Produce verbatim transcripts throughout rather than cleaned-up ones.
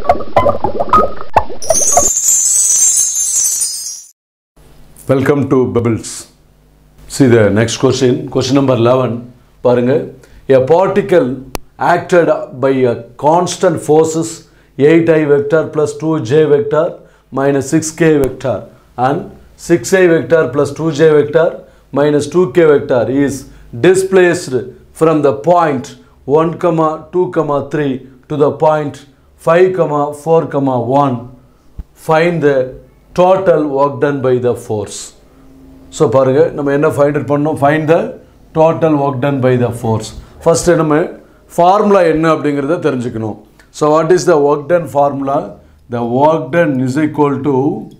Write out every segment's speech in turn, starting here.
Welcome to Bubbles. See the next question. Question number eleven. பாருங்க. A particle acted by a constant forces eight i vector plus two j vector minus six k vector and six i vector plus two j vector minus two k vector is displaced from the point one comma two comma three to the point five comma four comma one. Find the total work done by the force. So பாருங்க நம்ம என்ன find it பண்ணோம், find the total work done by the force. First நம்ம formula என்ன அப்படிங்கறத தெரிஞ்சுக்கணும். So what is the work done formula? The work done is equal to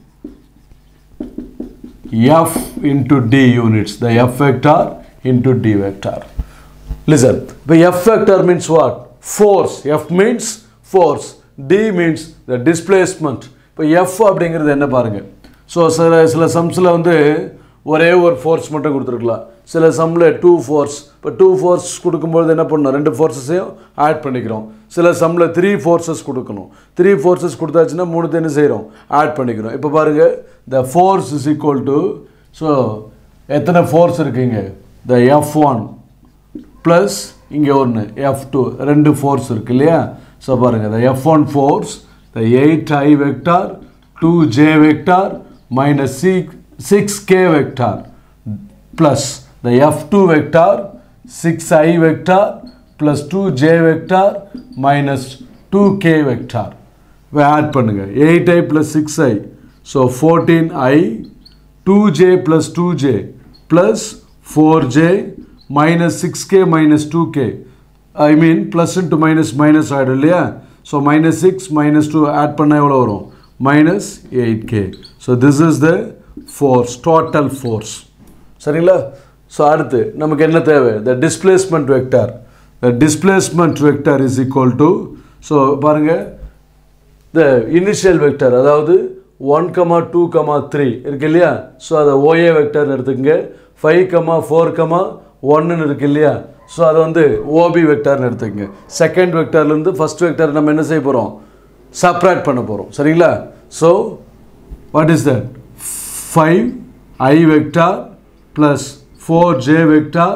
F into D units. The F vector into D vector. Listen, the F vector means what? Force. F means force. D means the displacement. இப்போ F அப்படிங்கிறது என்ன பாருங்க. So சில சில சம்ஸில் வந்து ஒரே ஒரு force மட்டும் கொடுத்துருக்கலாம். சில சம்மில் டூ ஃபோர்ஸ். இப்போ டூ ஃபோர்ஸ் கொடுக்கும்போது என்ன பண்ணணும், ரெண்டு ஃபோர்ஸஸையும் ஆட் பண்ணிக்கிறோம். சில சம்மில் த்ரீ ஃபோர்ஸஸ் கொடுக்கணும். த்ரீ ஃபோர்ஸஸ் கொடுத்தாச்சுன்னா மூணு என்ன செய்கிறோம், ஆட் பண்ணிக்கிறோம். இப்போ பாருங்கள், the force is equal to, so எத்தனை ஃபோர்ஸ் இருக்குங்க, த எஃப் ஒன் ப்ளஸ் இங்கே ஒன்று எஃப் டூ, ரெண்டு ஃபோர்ஸ் இருக்குது இல்லையா. ஸோ பாருங்கள், the F one force the eight i vector two j vector minus six k vector plus the f two vector six i vector plus two j vector minus two k vector. We add பண்ணுங்க, eight i plus six i, so fourteen i, two j plus two j plus four j minus six k minus two k. I mean plus into minus minus ஆயிடும் இல்லையா. So minus six minus two add பண்ணா எவ்வளோ வரும், minus eight k. So this is the force, total force. சரிங்களா. So அடுத்து நமக்கு என்ன தேவை, the displacement vector. The displacement vector is equal to, so பாருங்க, the initial vector, அதாவது one comma two comma three இருக்கு இல்லையா. ஸோ அதை O A vector எடுத்துக்கங்க. five comma four comma one இருக்கு இல்லையா. ஸோ அதை வந்து ஓபி வெக்டார்னு எடுத்துக்கங்க. செகண்ட் வெக்டார்லேருந்து ஃபஸ்ட் வெக்டார் நம்ம என்ன செய்ய போகிறோம், சப்ராக்ட் பண்ண போகிறோம். சரிங்களா. So what is that, five i vector plus four j vector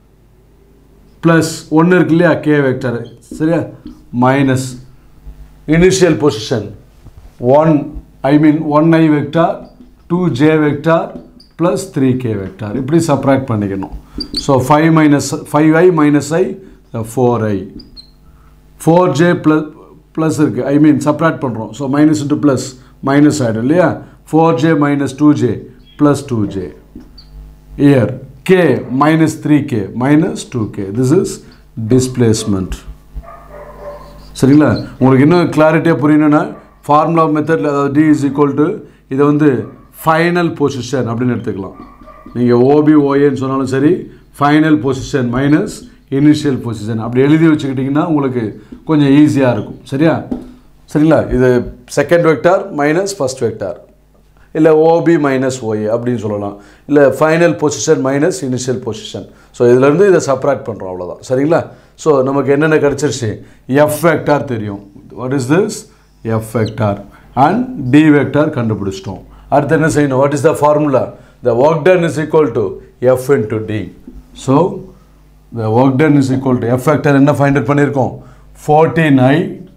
plus ஒன்று இருக்கு இல்லையா, கே வெக்டார். சரியா, minus initial position one, I mean one i vector two j vector plus three k vector. இப்படி subtract பண்ணிக்கணும். So five minus five i minus i, four i. four j plus plus இருக்கு, I mean subtract பண்ணுறோம். So minus into plus minus ஆயிடும் இல்லையா. four j minus two j plus two j. Here k minus three k minus two k. This is displacement. சரிங்களா. உங்களுக்கு இன்னும் கிளாரிட்டியாக புரியணும்னா formula மெத்தடில், அதாவது d is equal to, இதை வந்து ஃபைனல் பொசிஷன் அப்படின்னு எடுத்துக்கலாம். நீங்கள் ஓபி ஓஏன்னு சொன்னாலும் சரி, final position minus initial position அப்படி எழுதி வச்சுக்கிட்டிங்கன்னா உங்களுக்கு கொஞ்சம் ஈஸியாக இருக்கும். சரியா, சரிங்களா. இது second vector minus first vector, இல்லை ஓபி மைனஸ் ஓஏ அப்படின்னு சொல்லலாம், இல்லை final position minus initial position. So இதிலேருந்து இதை சப்ராக்ட் பண்ணுறோம், அவ்வளோதான். சரிங்களா. ஸோ நமக்கு என்னென்ன கிடச்சிருச்சு, எஃப் வெக்டார் தெரியும். What is this, F vector and D vector கண்டுபிடிச்சிட்டோம். அடுத்து என்ன செய்யணும், what is the formula, the work done is equal to F into D. So the work done is equal to F vector என்ன find out பண்ணியிருக்கோம், fourteen i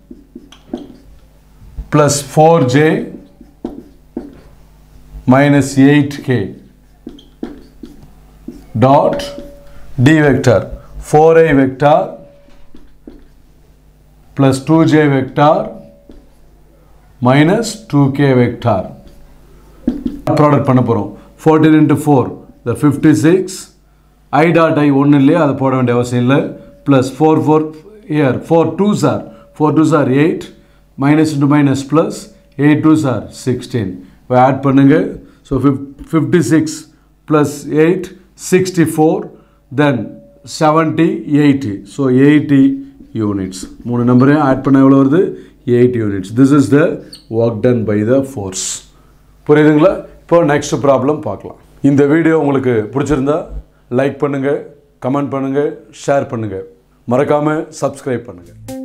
plus four j minus eight k dot D vector four i vector plus two j vector minus two k vector. Product பண்ண போகிறோம். fourteen into four, the fifty-six, i dot i ஒன்று இல்லையா, அதை போட வேண்டிய அவசியம் இல்லை. Plus four four here, four twos are, four twos are eight, minus into minus plus, eight twos are sixteen. இப்போ ஆட் பண்ணுங்க. So fifty-six plus eight, sixty-four, then seventy, eighty. So eighty units. மூணு நம்பரையும் add பண்ண எவ்வளோ வருது, eight units. This is the work done by the force. புரியுதுங்களா. இப்போ next problem பார்க்கலாம். இந்த வீடியோ உங்களுக்கு பிடிச்சிருந்தா லைக் பண்ணுங்கள், கமெண்ட் பண்ணுங்கள், ஷேர் பண்ணுங்கள், மறக்காமல் சப்ஸ்கிரைப் பண்ணுங்கள்.